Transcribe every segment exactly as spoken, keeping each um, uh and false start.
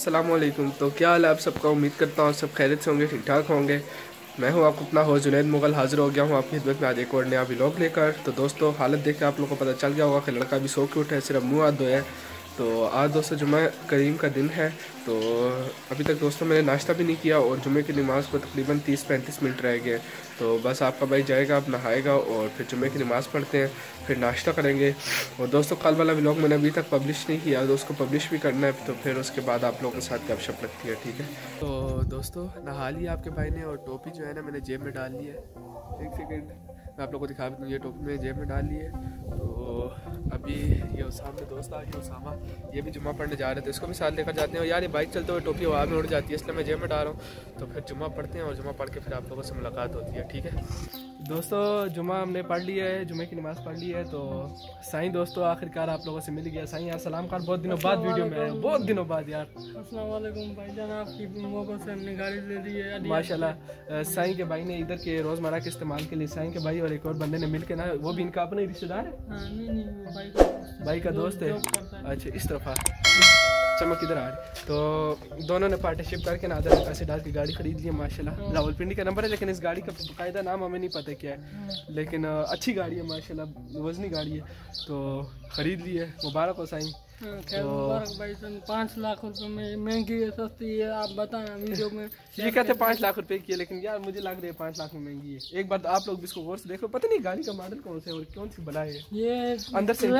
अस्सलामुअलैकुम। तो क्या हाल है आप सबका। उम्मीद करता हूँ सब खैरियत से होंगे, ठीक ठाक होंगे। मैं हूँ आपको अपना होस्ट जुनैद मुगल, हाजिर हो गया हूँ आपकी खिदमत में आज एक और नया व्लॉग लेकर। तो दोस्तों हालत देख के आप लोगों को पता चल गया होगा कि लड़का भी सो के उठा है, सिर्फ मुँह हाथ धोया है। तो आज दोस्तों जुम्मा करीम का दिन है। तो अभी तक दोस्तों मैंने नाश्ता भी नहीं किया और जुम्मे की नमाज़ को तकरीबन तीस पैंतीस मिनट रह गए। तो बस आपका भाई जाएगा, अब नहाएगा और फिर जुम्मे की नमाज़ पढ़ते हैं, फिर नाश्ता करेंगे। और दोस्तों कल वाला व्लॉग मैंने अभी तक पब्लिश नहीं किया, तो उसको पब्लिश भी करना है। तो फिर उसके बाद आप लोगों के साथ गपशप लगती है, ठीक है। तो दोस्तों नहा लिया आपके भाई ने और टोपी जो है ना मैंने जेब में डाल ली है। एक सेकेंड मैं आप लोगों को दिखा दूँ, ये टोपी मैंने जेब में डाल ली है। तो अभी ये सामने दोस्त आ गया उसामा, ये भी जुम्मा पढ़ने जा रहे थे, इसको भी साथ लेकर जाते हैं। और यार ये बाइक चलते हुए टोपी हवा में उड़ जाती है, इसलिए मैं जेब में डाल रहा हूँ। तो फिर जुम्मा पढ़ते हैं और जुम्मा पढ़ के फिर आप लोगों से मुलाकात होती है, ठीक है। दोस्तों जुम्मा हमने पढ़ लिया है, जुम्मे की नमाज़ पढ़ ली है। तो साईं दोस्तों आखिरकार आप लोगों से मिल गया। साईं यार सलाम खान, बहुत दिनों बाद वीडियो में आया, बहुत दिनों बाद यार। अस्सलाम वालेकुम भाईजान, आपकी मौक़ों से हमने गाड़ी ले ली है माशाल्लाह। साईं के भाई ने इधर के रोज़मर्रा के इस्तेमाल के लिए, साईं के भाई और एक और बंदे ने मिल के ना, वो भी इनका अपना ही रिश्तेदार है। हाँ, नहीं नहीं वो भाई का भाई का दोस्त है। अच्छा इस तरफ आ चमक इधर आ रही। तो दोनों ने पार्टनरशिप करके ना आधा पैसे डाल के गाड़ी खरीद ली है माशाल्लाह। रावलपिंडी का नंबर है, लेकिन इस गाड़ी का बाकायदा नाम हमें नहीं पता क्या है, लेकिन अच्छी गाड़ी है माशाल्लाह, वजनी गाड़ी है। तो खरीद ली है, मुबारक हो साईं। खैर मुबारक भाई, पाँच लाख रुपए में महंगी है सस्ती है, आप बताना वीडियो में। ये कहते हैं पाँच लाख रुपए की है, लेकिन यार मुझे लग रहा है पाँच लाख में महंगी है। एक बार आप लोग भी इसको गौर से देखो, पता नहीं गाड़ी का मॉडल कौन सा है और कौन सी बला है ये अंदर से।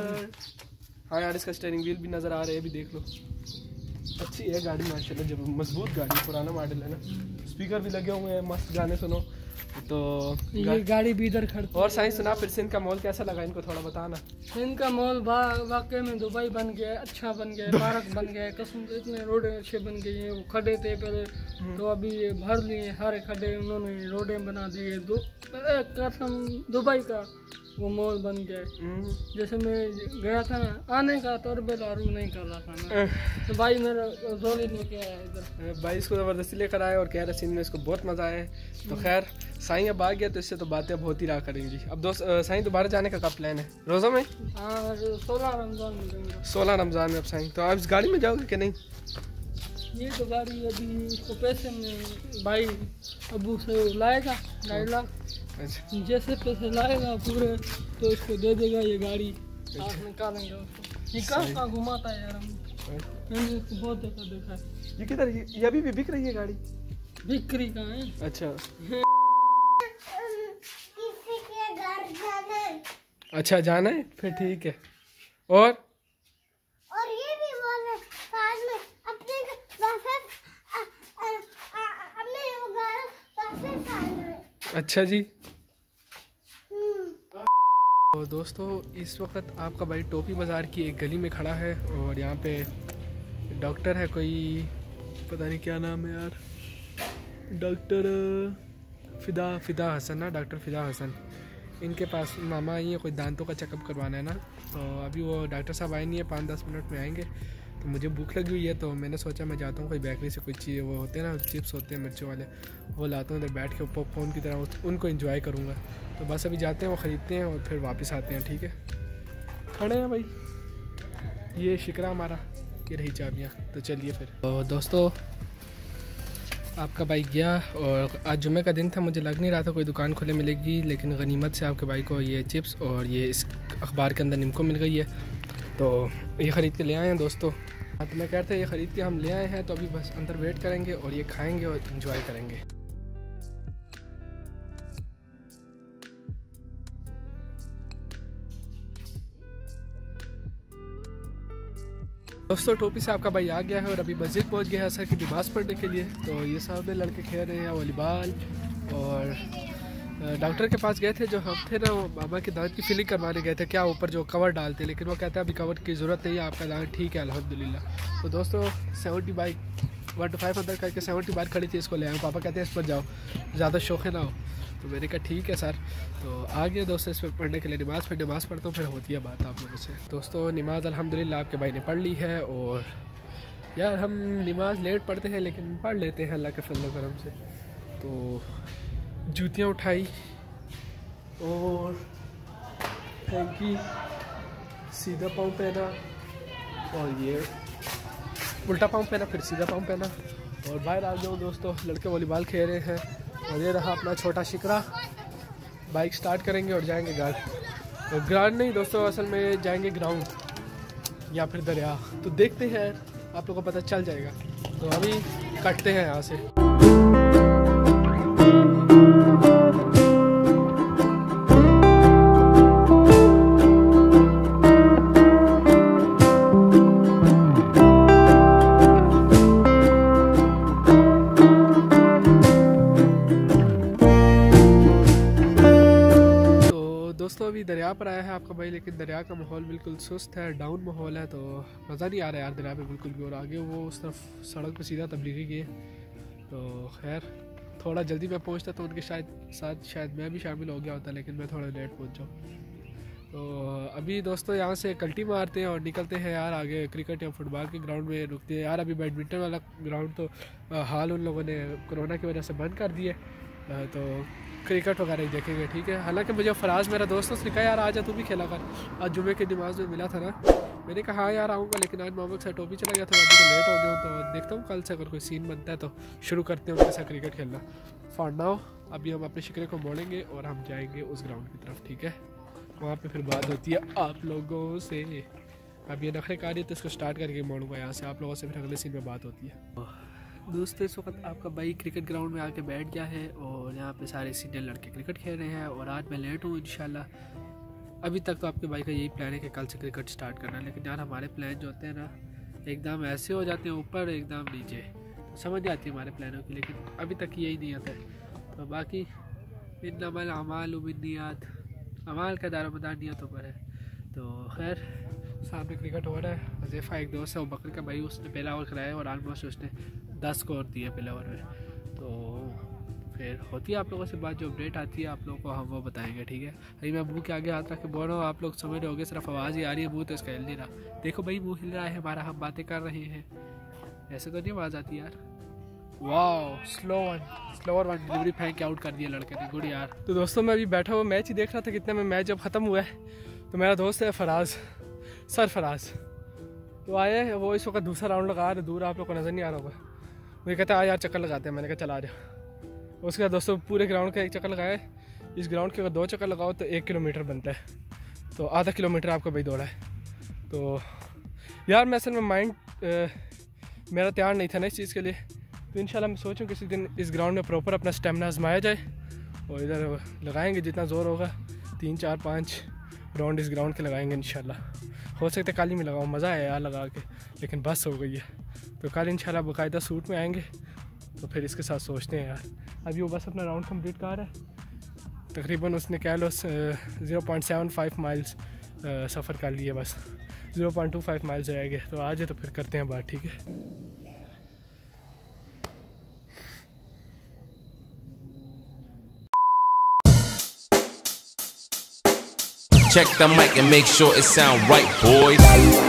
हाँ यार इसका स्टीयरिंग व्हील भी नज़र आ रहा है, भी देख लो। अच्छी है गाड़ी माशाल्लाह, जब मजबूत गाड़ी, पुराना मॉडल है ना। स्पीकर भी लगे हुए हैं, मस्त गाने सुनो। तो ये गाड़ी भी इधर खड़ी। और साइंस सुना फिर सिंध का मॉल कैसा लगा, इनको थोड़ा बताना। सिंध का मॉल वाकई में दुबई बन गया, अच्छा बन गया, पार्क बन गया, कसम से इतने रोड अच्छे बन गए हैं। वो खड्डे थे पहले, तो अभी ये भर लिए सारे खड्डे, उन्होंने रोडें बना दिए। दो कसम दुबई का वो मॉल बन गया। जैसे मैं गया था ना, आने का तो बेलारू नहीं कर रहा था मैं, तो भाई मेरा जोली लेके आया इधर। भाई इसको ज़बरदस्ती लेकर आया और कह रहे सिंध में इसको बहुत मज़ा आया है। तो खैर साईं अब आ गया, तो इससे तो बातें अब होती रहा करेंगी। अब दोस्त साईं दोबारा जाने का कब प्लान है, रोज़ा में? हाँ सोलह रमज़ान में। सोलह रमज़ान में अब साईं, तो आप इस गाड़ी में जाओगे कि नहीं? ये तो गाड़ी अभी इसको पैसे में भाई अबू से लाएगा ढाई लाख। अच्छा। जैसे पैसे लाएगा पूरे तो इसको दे देगा ये गाड़ी, आप निकालेंगे उसको। ये कहाँ कहाँ घुमाता है यार, मैंने इसको बहुत देखा देखा है। ये किधर, ये अभी भी बिक रही है गाड़ी? बिक्री कहाँ है? अच्छा किसी के घर जाना है। अच्छा जाना है, फिर ठीक है। और और ये भी बोले साथ में अपने वापस अपने वो घर वापस आना है। अच्छा जी। तो दोस्तों इस वक्त आपका भाई टोपी बाज़ार की एक गली में खड़ा है और यहाँ पे डॉक्टर है कोई, पता नहीं क्या नाम है यार, डॉक्टर फिदा फिदा हसन ना, डॉक्टर फिदा हसन। इनके पास मामा आई है, कोई दांतों का चेकअप करवाना है ना। तो अभी वो डॉक्टर साहब आए नहीं है, पाँच दस मिनट में आएंगे। तो मुझे भूख लगी हुई है, तो मैंने सोचा मैं जाता हूँ कोई बेकरी से कोई चीज़, वो होते हैं ना चिप्स होते हैं मिर्चों वाले, वो लाता हूँ इधर बैठ के पॉपकॉर्न की तरह, उनको एंजॉय करूँगा। तो बस अभी जाते हैं, वो ख़रीदते हैं और फिर वापस आते हैं, ठीक है। खड़े हैं भाई, ये शिकरा हमारा, ये रही चाबियाँ। तो चलिए फिर। तो दोस्तों आपका भाई गया और आज जुम्मे का दिन था, मुझे लग नहीं रहा था कोई दुकान खुले मिलेगी, लेकिन गनीमत से आपके भाई को ये चिप्स और ये इस अखबार के अंदर निम्को मिल गई है। तो ये ख़रीद के ले आए हैं दोस्तों। हाँ तो मैं कहता ये ख़रीद के हम ले आए हैं, तो अभी बस अंदर वेट करेंगे और ये खाएंगे और एंजॉय करेंगे। दोस्तों टोपी से आपका भाई आ गया है और अभी मस्जिद पहुंच गया है असर की नमाज़ पढ़ने के लिए। तो ये सब लड़के खेल रहे हैं वॉलीबॉल। और डॉक्टर के पास गए थे, जो हम थे ना वो बाबा के दांत की फिलिंग करवाने गए थे, क्या ऊपर जो कवर डालते, लेकिन वो कहता है अभी कवर की ज़रूरत नहीं है, आपका दांत ठीक है अल्हम्दुलिल्लाह। तो दोस्तों seventy bike one two five अंदर करके सेवेंटी बाइक खड़ी थी, इसको ले आए। पापा कहते हैं इस पर जाओ, ज़्यादा शौक़ ना हो। तो मैंने कहा ठीक है सर। तो आ गया दोस्तों इस पर पढ़ने के लिए, नमाज़ फिर नमाज़ पढ़ता हूँ, फिर होती है बात आप लोगों से। दोस्तों नमाज़ अल्हम्दुलिल्लाह आपके भाई ने पढ़ ली है। और यार हम नमाज़ लेट पढ़ते हैं लेकिन पढ़ लेते हैं अल्लाह के फजल करम से। तो जूतियाँ उठाई और फेंकी, सीधा पाँव पहना और ये उल्टा पाँव पहना फिर सीधा पाँव पहना और बाहर आ जाओ दोस्तों। लड़के वॉलीबॉल खेल रहे हैं और ये रहा अपना छोटा शिकरा। बाइक स्टार्ट करेंगे और जाएंगे घर। तो ग्राउंड नहीं दोस्तों, असल में जाएंगे ग्राउंड या फिर दरिया, तो देखते हैं, आप लोगों को पता चल जाएगा। तो अभी कटते हैं यहाँ से। दोस्तों अभी दरिया पर आया है आपका भाई, लेकिन दरिया का माहौल बिल्कुल सुस्त है, डाउन माहौल है, तो मज़ा नहीं आ रहा है यार दरिया पे बिल्कुल भी। और आगे वो उस तरफ सड़क पे सीधा तबलीगी की है, तो खैर थोड़ा जल्दी मैं पहुंचता तो उनके शायद साथ शायद मैं भी शामिल हो गया होता, लेकिन मैं थोड़ा लेट पहुंचा। तो अभी दोस्तों यहाँ से कल्टी मारते हैं और निकलते हैं यार आगे क्रिकेट या फुटबॉल के ग्राउंड में रुकते हैं यार। अभी बैडमिंटन वाला ग्राउंड तो हाल उन लोगों ने कोरोना की वजह से बंद कर दिया, तो क्रिकेट वगैरह ही देखेंगे, ठीक है। हालांकि मुझे फराज मेरा दोस्त उसने कहा यार आजा तू भी खेला कर, आज जुमे की नमाज में मिला था ना। मैंने कहा हाँ यार आऊँगा, लेकिन आज मोहम्मद से टोपी चला गया था, अभी तो लेट हो गया हूँ। तो देखता हूँ कल से अगर कोई सीन बनता है तो शुरू करते हैं उनके साथ क्रिकेट खेलना। फॉर नाउ अभी हम अपने शिकरे को मोड़ेंगे और हम जाएंगे उस ग्राउंड की तरफ, ठीक है। वहाँ पर फिर बात होती है आप लोगों से। अब ये नखरे का रही है तो इसको स्टार्ट करके मोड़ूंगा यहाँ से, आप लोगों से फिर अगले सीन में बात होती है। दोस्तों इस वक्त आपका भाई क्रिकेट ग्राउंड में आके बैठ गया है और यहाँ पे सारे सीनियर लड़के क्रिकेट खेल रहे हैं और आज मैं लेट हूँ इंशाल्लाह। अभी तक तो आपके भाई का यही प्लान है कि कल से क्रिकेट स्टार्ट करना, लेकिन यार हमारे प्लान जो होते हैं ना एकदम ऐसे हो जाते हैं ऊपर एकदम नीचे, तो समझ आती है हमारे प्लानों की, लेकिन अभी तक यही नहीं आता है। तो बाकी इन्नमल अमालु बिन्नियात, अमाल का दारोमदार नियतों पर है। तो खैर सामने क्रिकेट हो रहा है। हज़ैफ़ा एक दोस्त है वो बकर का भाई, उसने पहला ओवर कराया और ऑलमोस्ट उसने दस स्कोर दिए पहले ओवर में। तो फिर होती है आप लोगों से बात, जो अपडेट आती है आप लोगों को हम वो बताएंगे, ठीक है। अभी मैं मुँह के आगे हाथ रख के बोल रहा हूँ, आप लोग समझ रहे होगे सिर्फ आवाज़ ही आ रही है, मुँह तो इसका हिल नहीं रहा। देखो भाई मुँह हिल रहा है हमारा, हम बातें कर रहे हैं, ऐसे तो नहीं आवाज़ आती यार। वाह slow one slower one delivery फेंक के आउट कर दिया लड़के ने, गुड यार। तो दोस्तों मैं अभी बैठा हुआ मैच ही देख रहा था कितने में मैच जब ख़त्म हुआ है, तो मेरा दोस्त है फराज, सर फराज, तो आए वो इस वक्त दूसरा राउंड लगा रहे, दूर आप लोग को नज़र नहीं आ रहा होगा। मुझे कहता है यार चक्कर लगाते हैं, मैंने कहा चला आ जा। उसके बाद दोस्तों पूरे ग्राउंड का एक चक्कर लगाए, इस ग्राउंड के अगर दो चक्कर लगाओ तो एक किलोमीटर बनता है, तो आधा किलोमीटर आपका भाई दौड़ा है। तो यार मैं असल में माइंड मेरा तैयार नहीं था ना इस चीज़ के लिए, तो इंशाल्लाह मैं सोचूं किसी दिन इस ग्राउंड में प्रॉपर अपना स्टेमिना आजमाया जाए और इधर लगाएंगे जितना ज़ोर होगा, तीन चार पाँच राउंड इस ग्राउंड के लगाएंगे इंशाल्लाह। हो सकता है कल ही में लगाऊँ, मज़ा आया यार लगा के, लेकिन बस हो गई है। तो कल इंशाल्लाह बाकायदा सूट में आएंगे, तो फिर इसके साथ सोचते हैं यार। अभी वो बस अपना राउंड कंप्लीट कर रहा है, तकरीबन उसने कह लो zero point seven five miles सफ़र कर लिए, बस zero point two five miles रह गए। तो आज है तो फिर करते हैं बात, ठीक है। Check the mic and make sure it sound right, boys.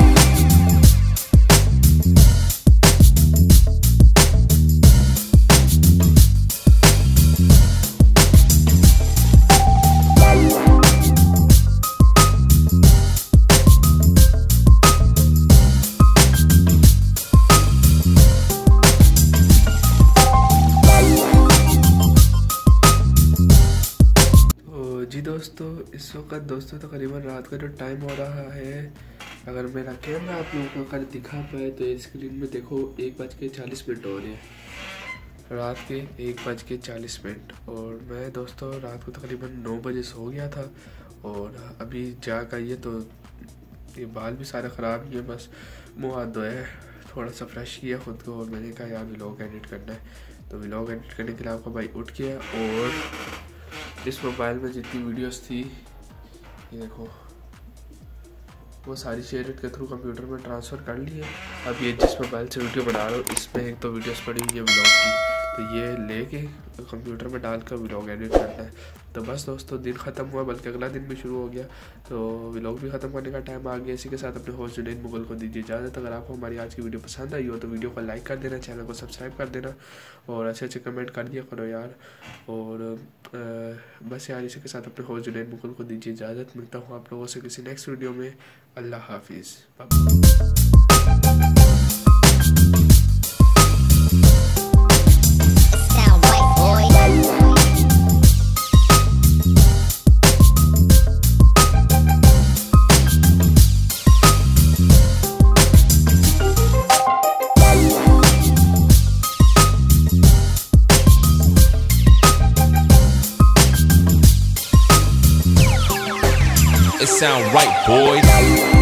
जी दोस्तों इस वक्त दोस्तों तकरीबन रात का जो टाइम हो रहा है, अगर मेरा कैमरा आप लोगों को अगर दिखा पाए तो स्क्रीन में देखो एक बज के चालीस मिनट हो रहे हैं, रात के एक बज के चालीस मिनट। और मैं दोस्तों रात को तकरीबन नौ बजे सो गया था और अभी जाग आई है, तो ये बाल भी सारे ख़राब किए, बस मुँह हाथ धोए, थोड़ा सा फ्रेश किया ख़ुद को और मैंने कहा यार व्लॉग एडिट करना है। तो व्लॉग एडिट करने के लिए आपका भाई उठ गया और इस मोबाइल में जितनी वीडियोस थी ये देखो वो सारी शेयर के थ्रू कंप्यूटर में ट्रांसफ़र कर ली है। अब ये जिस मोबाइल से वीडियो बना रहा हूँ इसमें एक तो वीडियोस पड़ी हुई है व्लॉग की, तो ये लेके कंप्यूटर में डालकर व्लॉग एडिट करना है। तो बस दोस्तों दिन ख़त्म हुआ, बल्कि अगला दिन भी शुरू हो गया, तो व्लॉग भी ख़त्म करने का टाइम आ गया। इसी के साथ अपने होस्ट जुनैद मुगल को दीजिए इजाज़त। अगर आपको हमारी आज की वीडियो पसंद आई हो तो वीडियो को लाइक कर देना, चैनल को सब्सक्राइब कर देना और अच्छे अच्छे कमेंट कर दिया करो यार। और आ, बस यार इसी के साथ अपने होस्ट जुनैद मुगल को दीजिए इजाज़त। मिलता हूँ आप लोगों से किसी नेक्स्ट वीडियो में। अल्लाह हाफिज़। sound right, boys.